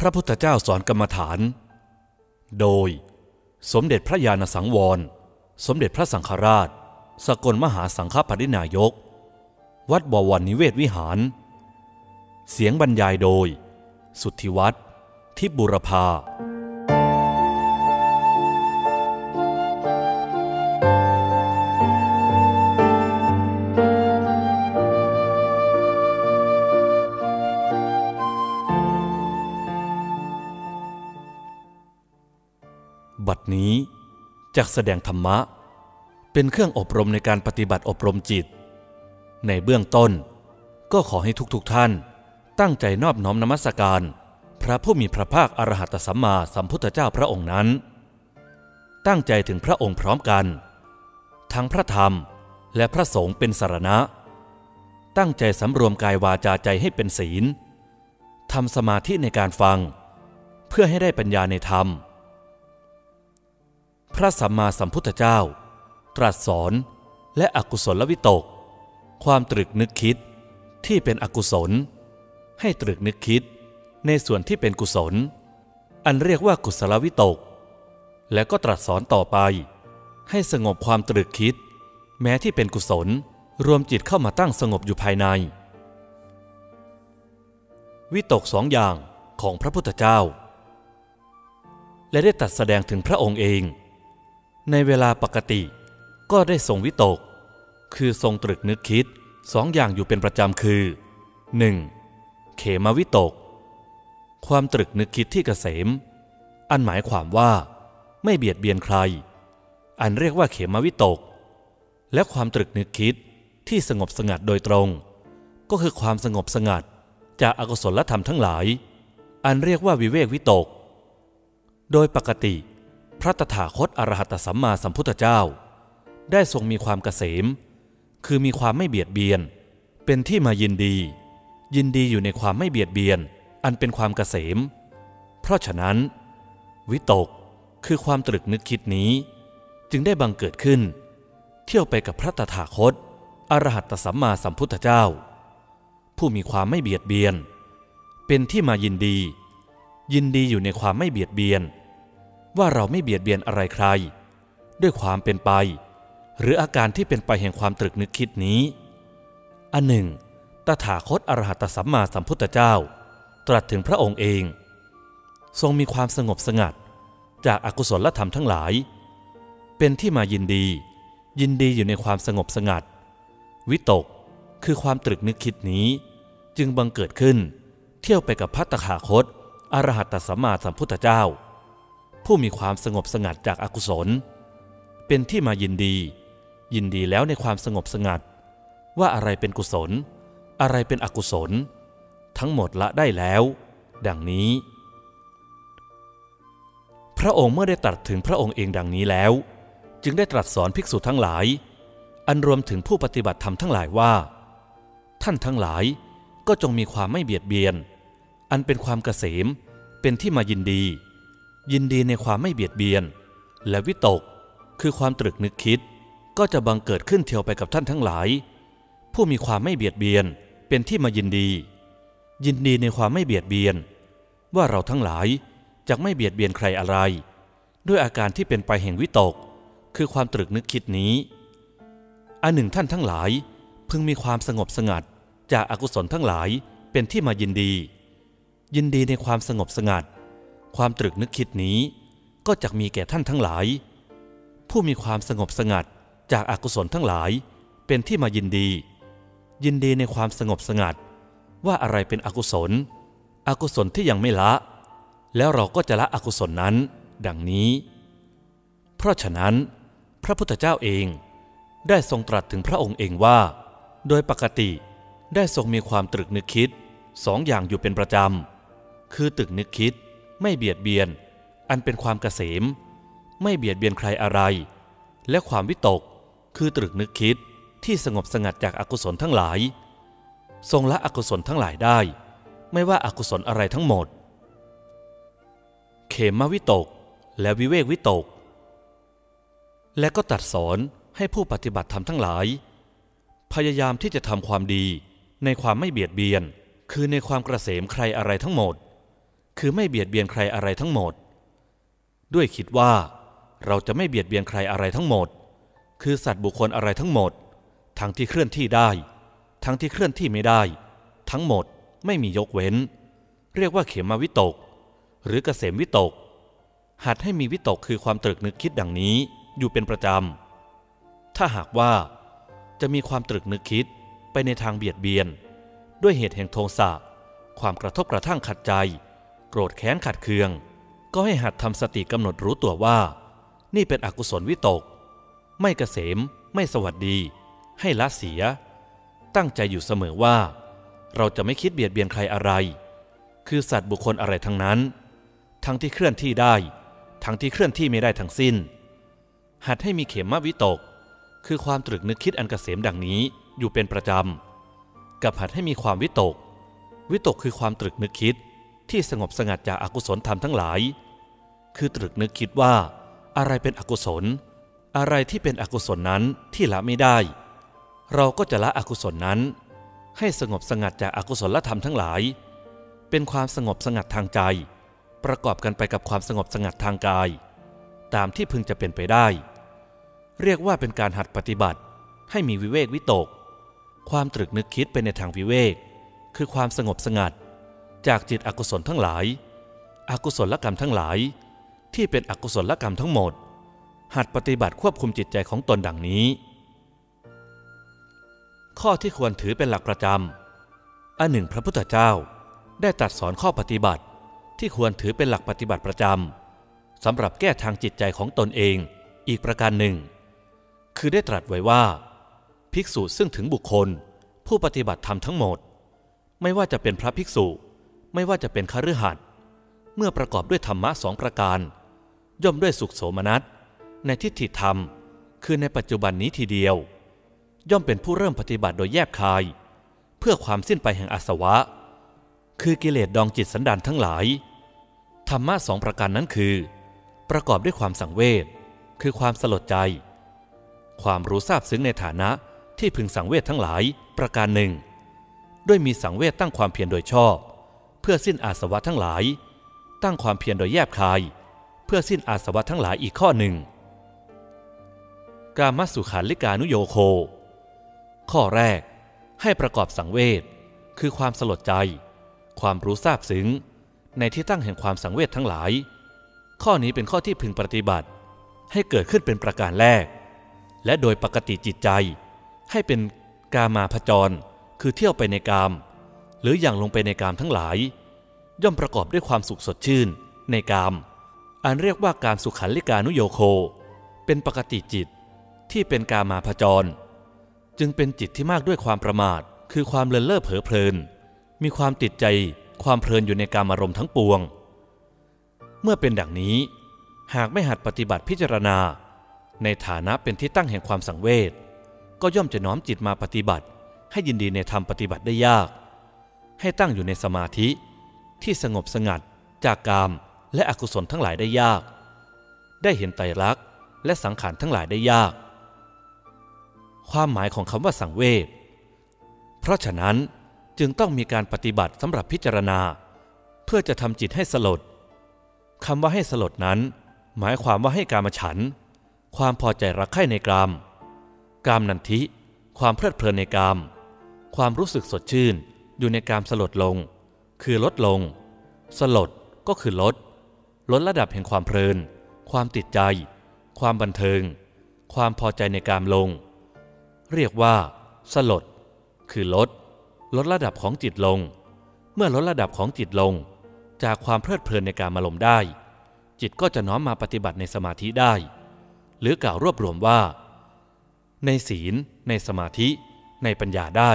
พระพุทธเจ้าสอนกรรมฐานโดยสมเด็จพระญาณสังวรสมเด็จพระสังฆราชสกลมหาสังฆปรินายกวัดบวรนิเวศวิหารเสียงบรรยายโดยสุทธิวัฒน์ทิพย์บุรพาบัดนี้จักแสดงธรรมะเป็นเครื่องอบรมในการปฏิบัติอบรมจิตในเบื้องต้นก็ขอให้ทุกท่านตั้งใจนอบน้อมนมัสการพระผู้มีพระภาคอรหัตสัมมาสัมพุทธเจ้าพระองค์นั้นตั้งใจถึงพระองค์พร้อมกันทั้งพระธรรมและพระสงฆ์เป็นสรณะตั้งใจสำรวมกายวาจาใจให้เป็นศีลทำสมาธิในการฟังเพื่อให้ได้ปัญญาในธรรมพระสัมมาสัมพุทธเจ้าตรัสสอนและอกุศลวิตกความตรึกนึกคิดที่เป็นอกุศลให้ตรึกนึกคิดในส่วนที่เป็นกุศลอันเรียกว่ากุศลวิตกและก็ตรัสสอนต่อไปให้สงบความตรึกคิดแม้ที่เป็นกุศลรวมจิตเข้ามาตั้งสงบอยู่ภายในวิตกสองอย่างของพระพุทธเจ้าและได้ตรัสแสดงถึงพระองค์เองในเวลาปกติก็ได้ทรงวิตกคือทรงตรึกนึกคิดสองอย่างอยู่เป็นประจำคือ 1. เขมวิตกความตรึกนึกคิดที่เกษมอันหมายความว่าไม่เบียดเบียนใครอันเรียกว่าเขมวิตกและความตรึกนึกคิดที่สงบสงัดโดยตรงก็คือความสงบสงัดจากอกุศลธรรมทั้งหลายอันเรียกว่าวิเวกวิตกโดยปกติพระตถาคตอรหัตสัมมาสัมพุทธเจ้าได้ทรงมีความเกษมคือมีความไม่เบียดเบียนเป็นที่มายินดีอยู่ในความไม่เบียดเบียนอันเป็นความเกษมเพราะฉะนั้นวิตกคือความตรึกนึกคิดนี้จึงได้บังเกิดขึ้นเที่ยวไปกับพระตถาคตอรหัตสัมมาสัมพุทธเจ้าผู้มีความไม่เบียดเบียนเป็นที่มายินดีอยู่ในความไม่เบียดเบียนว่าเราไม่เบียดเบียนอะไรใครด้วยความเป็นไปหรืออาการที่เป็นไปแห่งความตรึกนึกคิดนี้อันหนึ่งตถาคตอรหัตสัมมาสัมพุทธเจ้าตรัสถึงพระองค์เองทรงมีความสงบสงัดจากอกุศลธรรมทั้งหลายเป็นที่มายินดีอยู่ในความสงบสงัดวิตกคือความตรึกนึกคิดนี้จึงบังเกิดขึ้นเที่ยวไปกับพระตถาคตอรหัตสัมมาสัมพุทธเจ้าผู้มีความสงบสงัดจากอกุศลเป็นที่มายินดีแล้วในความสงบสงัดว่าอะไรเป็นกุศลอะไรเป็นอกุศลทั้งหมดละได้แล้วดังนี้พระองค์เมื่อได้ตรัสถึงพระองค์เองดังนี้แล้วจึงได้ตรัสสอนภิกษุทั้งหลายอันรวมถึงผู้ปฏิบัติธรรมทั้งหลายว่าท่านทั้งหลายก็จงมีความไม่เบียดเบียนอันเป็นความเกษมเป็นที่มายินดีในความไม่เบียดเบียนและวิตกคือความตรึกนึกคิดก็จะบังเกิดขึ้นเที่ยวไปกับท่านทั้งหลายผู้มีความไม่เบียดเบียนเป็นที่มายินดีในความไม่เบียดเบียนว่าเราทั้งหลายจะไม่เบียดเบียนใครอะไรด้วยอาการที่เป็นไปแห่งวิตกคือความตรึกนึกคิดนี้อันหนึ่งท่านทั้งหลายพึงมีความสงบสงัดจากอกุศลทั้งหลายเป็นที่มายินดีในความสงบสงัดความตรึกนึกคิดนี้ก็จะมีแก่ท่านทั้งหลายผู้มีความสงบสงัดจากอกุศลทั้งหลายเป็นที่มายินดีในความสงบสงัดว่าอะไรเป็นอกุศลที่ยังไม่ละแล้วเราก็จะละอกุศลนั้นดังนี้เพราะฉะนั้นพระพุทธเจ้าเองได้ทรงตรัสถึงพระองค์เองว่าโดยปกติได้ทรงมีความตรึกนึกคิดสองอย่างอยู่เป็นประจำคือตรึกนึกคิดไม่เบียดเบียนอันเป็นความเกษมไม่เบียดเบียนใครอะไรและความวิตกคือตรึกนึกคิดที่สงบสงัดจากอกุศลทั้งหลายทรงละอกุศลทั้งหลายได้ไม่ว่าอกุศลอะไรทั้งหมดเขมวิตกและวิเวกวิตกและก็ตรัสสอนให้ผู้ปฏิบัติธรรมทั้งหลายพยายามที่จะทำความดีในความไม่เบียดเบียนคือในความเกษมใครอะไรทั้งหมดคือไม่เบียดเบียนใครอะไรทั้งหมดด้วยคิดว่าเราจะไม่เบียดเบียนใครอะไรทั้งหมดคือสัตว์บุคคลอะไรทั้งหมดทั้งที่เคลื่อนที่ได้ทั้งที่เคลื่อนที่ไม่ได้ทั้งหมดไม่มียกเว้นเรียกว่าเขมวิตกหรือเกษมวิตกหัดให้มีวิตกคือความตรึกนึกคิดดังนี้อยู่เป็นประจำถ้าหากว่าจะมีความตรึกนึกคิดไปในทางเบียดเบียนด้วยเหตุแห่งโทสะความกระทบกระทั่งขัดใจโกรธแค้นขัดเคืองก็ให้หัดทำสติกำหนดรู้ตัวว่านี่เป็นอกุศลวิตกไม่เกษมไม่สวัสดีให้ละเสียตั้งใจอยู่เสมอว่าเราจะไม่คิดเบียดเบียนใครอะไรคือสัตว์บุคคลอะไรทั้งนั้นทั้งที่เคลื่อนที่ได้ทั้งที่เคลื่อนที่ไม่ได้ทั้งสิ้นหัดให้มีเขมวิตกคือความตรึกนึกคิดอันเกษมดังนี้อยู่เป็นประจำกับหัดให้มีความวิตกวิตกคือความตรึกนึกคิดที่สงบสงัดจากอกุศลธรรมทั้งหลายคือตรึกนึกคิดว่าอะไรเป็นอกุศลอะไรที่เป็นอกุศลนั้นที่ละไม่ได้เราก็จะละอกุศลนั้นให้สงบสงัดจากอกุศลธรรมทั้งหลายเป็นความสงบสงัดทางใจประกอบกันไปกับความสงบสงัดทางกายตามที่พึงจะเป็นไปได้เรียกว่าเป็นการหัดปฏิบัติให้มีวิเวกวิตกความตรึกนึกคิดไปในทางวิเวกคือความสงบสงัดจากจิตอกุศลทั้งหลายอกุศลกรรมทั้งหลายที่เป็นอกุศลกรรมทั้งหมดหัดปฏิบัติควบคุมจิตใจของตนดังนี้ข้อที่ควรถือเป็นหลักประจำอันหนึ่งพระพุทธเจ้าได้ตรัสสอนข้อปฏิบัติที่ควรถือเป็นหลักปฏิบัติประจำสำหรับแก้ทางจิตใจของตนเองอีกประการหนึ่งคือได้ตรัสไว้ว่าภิกษุซึ่งถึงบุคคลผู้ปฏิบัติธรรมทั้งหมดไม่ว่าจะเป็นพระภิกษุไม่ว่าจะเป็นคฤหัสถ์เมื่อประกอบด้วยธรรมะสองประการย่อมด้วยสุขโสมนัสในทิฏฐิธรรมคือในปัจจุบันนี้ทีเดียวย่อมเป็นผู้เริ่มปฏิบัติโดยแยบคายเพื่อความสิ้นไปแห่งอาสวะคือกิเลสดองจิตสันดานทั้งหลายธรรมะสองประการนั้นคือประกอบด้วยความสังเวชคือความสลดใจความรู้ทราบซึ้งในฐานะที่พึงสังเวชทั้งหลายประการหนึ่งด้วยมีสังเวชตั้งความเพียรโดยชอบเพื่อสิ้นอาสวะทั้งหลายตั้งความเพียรโดยแยบคายเพื่อสิ้นอาสวะทั้งหลายอีกข้อหนึ่งกามสุขันลิกานุโยโคข้อแรกให้ประกอบสังเวชคือความสลดใจความรู้ทราบซึ้งในที่ตั้งแห่งความสังเวชทั้งหลายข้อนี้เป็นข้อที่พึงปฏิบัติให้เกิดขึ้นเป็นประการแรกและโดยปกติจิตใจให้เป็นกามาพจรคือเที่ยวไปในกามหรืออย่างลงไปในกามทั้งหลายย่อมประกอบด้วยความสุขสดชื่นในกามอันเรียกว่าการสุขันลิกานุโยโคเป็นปกติจิตที่เป็นกามาพจรจึงเป็นจิตที่มากด้วยความประมาทคือความเลินเล่อเผลอเพลินมีความติดใจความเพลินอยู่ในกามอารมณ์ทั้งปวงเมื่อเป็นดังนี้หากไม่หัดปฏิบัติพิจารณาในฐานะเป็นที่ตั้งแห่งความสังเวชก็ย่อมจะน้อมจิตมาปฏิบัติให้ยินดีในธรรมปฏิบัติได้ยากให้ตั้งอยู่ในสมาธิที่สงบสงัดจากกามและอกุศลทั้งหลายได้ยากได้เห็นไตรลักษณ์และสังขารทั้งหลายได้ยากความหมายของคำว่าสังเวชเพราะฉะนั้นจึงต้องมีการปฏิบัติสำหรับพิจารณาเพื่อจะทำจิตให้สลดคำว่าให้สลดนั้นหมายความว่าให้กามฉันท์ความพอใจรักใคร่ในกามกามนันทิความเพลิดเพลินในกามความรู้สึกสดชื่นอยู่ในกามสลดลงคือลดลงสลดก็คือลดระดับแห่งความเพลินความติดใจความบันเทิงความพอใจในกามลงเรียกว่าสลดคือลดระดับของจิตลงเมื่อลดระดับของจิตลงจากความเพลิดเพลินในกามอารมณ์ได้จิตก็จะน้อมมาปฏิบัติในสมาธิได้หรือกล่าวรวบรวมว่าในศีลในสมาธิในปัญญาได้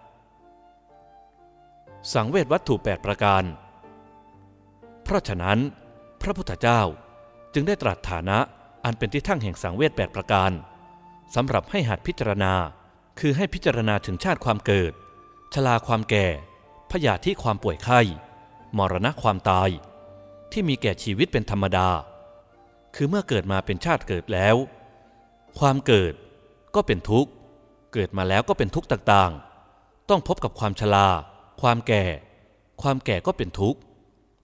สังเวชวัตถุ8ประการเพราะฉะนั้นพระพุทธเจ้าจึงได้ตรัสฐานะอันเป็นที่ตั้งแห่งสังเวช8ประการสำหรับให้หัดพิจารณาคือให้พิจารณาถึงชาติความเกิดชราความแก่พยาธิความป่วยไข้มรณะความตายที่มีแก่ชีวิตเป็นธรรมดาคือเมื่อเกิดมาเป็นชาติเกิดแล้วความเกิดก็เป็นทุกข์เกิดมาแล้วก็เป็นทุกข์ต่างๆต้องพบกับความชราความแก่ก็เป็นทุกข์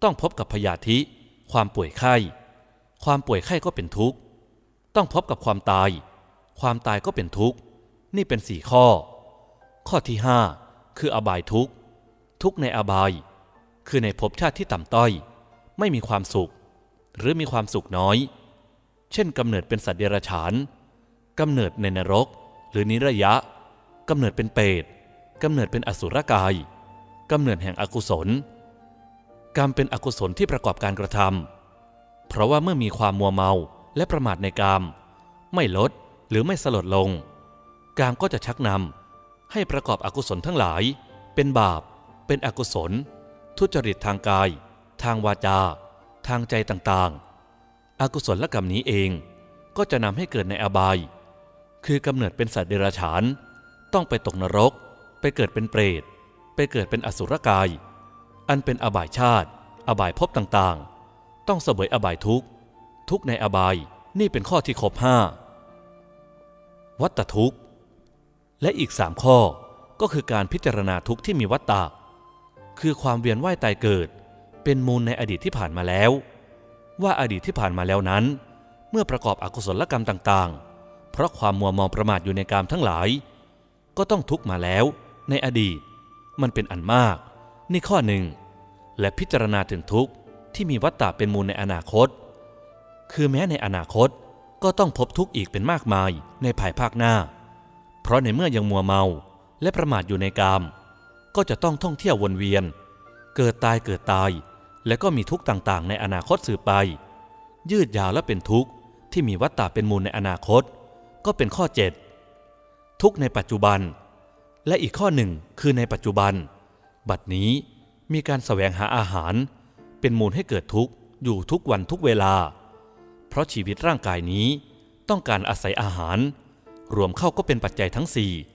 ต้องพบกับพยาธิความป่วยไข้ความป่วยไข้ก็เป็นทุกข์ต้องพบกับความตายความตายก็เป็นทุกข์นี่เป็น4 ข้อข้อที่5คืออบายทุกข์ทุกข์ในอบายคือในภพชาติที่ต่ำต้อยไม่มีความสุขหรือมีความสุขน้อยเช่นกำเนิดเป็นสัตว์เดรัจฉานกำเนิดในนรกหรือนิรยะกำเนิดเป็นเปรตกำเนิดเป็นอสุรกายกำเนิดแห่งอกุศลกรรมเป็นอกุศลที่ประกอบการกระทำเพราะว่าเมื่อมีความมัวเมาและประมาทในกามไม่ลดหรือไม่สลดลงกามก็จะชักนำให้ประกอบอกุศลทั้งหลายเป็นบาปเป็นอกุศลทุจริตทางกายทางวาจาทางใจต่างๆอกุศลกรรมนี้เองก็จะนำให้เกิดในอบายคือกำเนิดเป็นสัตว์เดรัจฉานต้องไปตกนรกไปเกิดเป็นเปรตไปเกิดเป็นอสุรกายอันเป็นอบายชาติอบายภพต่างๆต้องเสวยอบายทุกข์ทุกข์ในอบายนี่เป็นข้อที่ครบ5วัฏฏทุกข์และอีก3 ข้อก็คือการพิจารณาทุกข์ที่มีวัฏฏะคือความเวียนว่ายตายเกิดเป็นมูลในอดีตที่ผ่านมาแล้วว่าอดีตที่ผ่านมาแล้วนั้นเมื่อประกอบอกุศลกรรมต่างๆเพราะความมัวเมาประมาทอยู่ในกามทั้งหลายก็ต้องทุกข์มาแล้วในอดีตมันเป็นอันมากนี่ข้อหนึ่งและพิจารณาถึงทุกข์ที่มีวัฏฏะเป็นมูลในอนาคตคือแม้ในอนาคตก็ต้องพบทุกข์อีกเป็นมากมายในภายภาคหน้าเพราะในเมื่อยังมัวเมาและประมาทอยู่ในกามก็จะต้องท่องเที่ยววนเวียนเกิดตายและก็มีทุกข์ต่างๆในอนาคตสืบไปยืดยาวและเป็นทุกข์ที่มีวัฏฏะเป็นมูลในอนาคตก็เป็นข้อ7ทุกข์ในปัจจุบันและอีกข้อหนึ่งคือในปัจจุบันบัดนี้มีการแสวงหาอาหารเป็นมูลให้เกิดทุกข์อยู่ทุกวันทุกเวลาเพราะชีวิตร่างกายนี้ต้องการอาศัยอาหารรวมเข้าก็เป็นปัจจัยทั้ง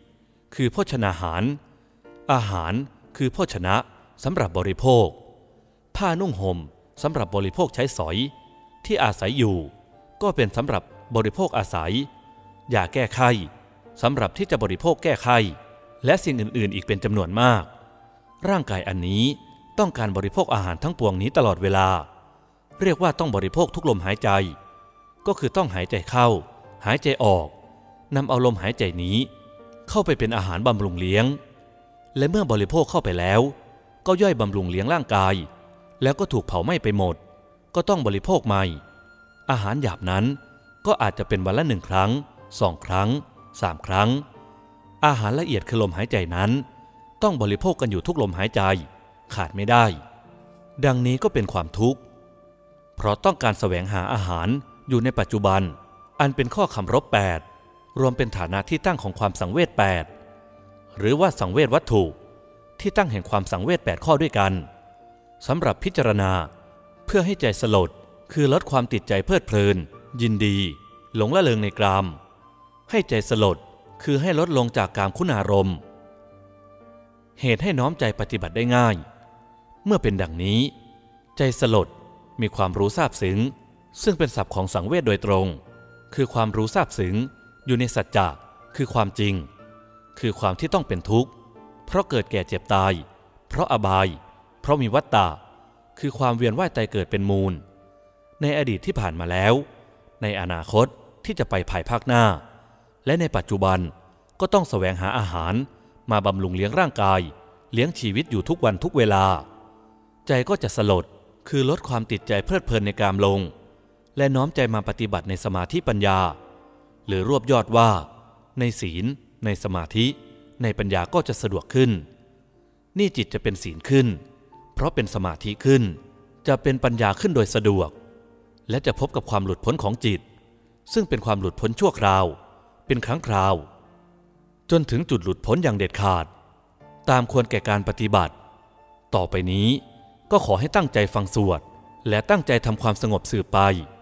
4คือโภชนาหารอาหารคือโภชนะสำหรับบริโภคผ้านุ่งห่มสำหรับบริโภคใช้สอยที่อาศัยอยู่ก็เป็นสำหรับบริโภคอาศัยยาแก้ไข้สำหรับที่จะบริโภคแก้ไข้และสิ่งอื่นๆอีกเป็นจำนวนมากร่างกายอันนี้ต้องการบริโภคอาหารทั้งปวงนี้ตลอดเวลาเรียกว่าต้องบริโภคทุกลมหายใจก็คือต้องหายใจเข้าหายใจออกนำเอาลมหายใจนี้เข้าไปเป็นอาหารบำรุงเลี้ยงและเมื่อบริโภคเข้าไปแล้วก็ย่อยบำรุงเลี้ยงร่างกายแล้วก็ถูกเผาไหม้ไปหมดก็ต้องบริโภคใหม่อาหารหยาบนั้นก็อาจจะเป็นวันละ1 ครั้ง2 ครั้ง3 ครั้งอาหารละเอียดคือลมหายใจนั้นต้องบริโภคกันอยู่ทุกลมหายใจขาดไม่ได้ดังนี้ก็เป็นความทุกข์เพราะต้องการแสวงหาอาหารอยู่ในปัจจุบันอันเป็นข้อคำรบ8รวมเป็นฐานะที่ตั้งของความสังเวช8หรือว่าสังเวชวัตถุที่ตั้งแห่งความสังเวช8ข้อด้วยกันสำหรับพิจารณาเพื่อให้ใจสลดคือลดความติดใจเพลิดเพลินยินดีหลงละเลงในกามให้ใจสลดคือให้ลดลงจากกามคุณอารมณ์เหตุให้น้อมใจปฏิบัติได้ง่ายเมื่อเป็นดังนี้ใจสลดมีความรู้ซาบซึ้งซึ่งเป็นศัพท์ของสังเวชโดยตรงคือความรู้ซาบซึ้งอยู่ในสัจจะคือความจริงคือความที่ต้องเป็นทุกข์เพราะเกิดแก่เจ็บตายเพราะอบายเพราะมีวัฏฏะคือความเวียนว่ายตายเกิดเป็นมูลในอดีตที่ผ่านมาแล้วในอนาคตที่จะไปภายภาคหน้าและในปัจจุบันก็ต้องแสวงหาอาหารมาบำรุงเลี้ยงร่างกายเลี้ยงชีวิตอยู่ทุกวันทุกเวลาใจก็จะสลดคือลดความติดใจเพลิดเพลินในกามลงและน้อมใจมาปฏิบัติในสมาธิปัญญาหรือรวบยอดว่าในศีลในสมาธิในปัญญาก็จะสะดวกขึ้นนี่จิตจะเป็นศีลขึ้นเพราะเป็นสมาธิขึ้นจะเป็นปัญญาขึ้นโดยสะดวกและจะพบกับความหลุดพ้นของจิตซึ่งเป็นความหลุดพ้นชั่วคราวเป็นครั้งคราวจนถึงจุดหลุดพ้นอย่างเด็ดขาดตามควรแก่การปฏิบัติต่อไปนี้ก็ขอให้ตั้งใจฟังสวดและตั้งใจทำความสงบสืบไป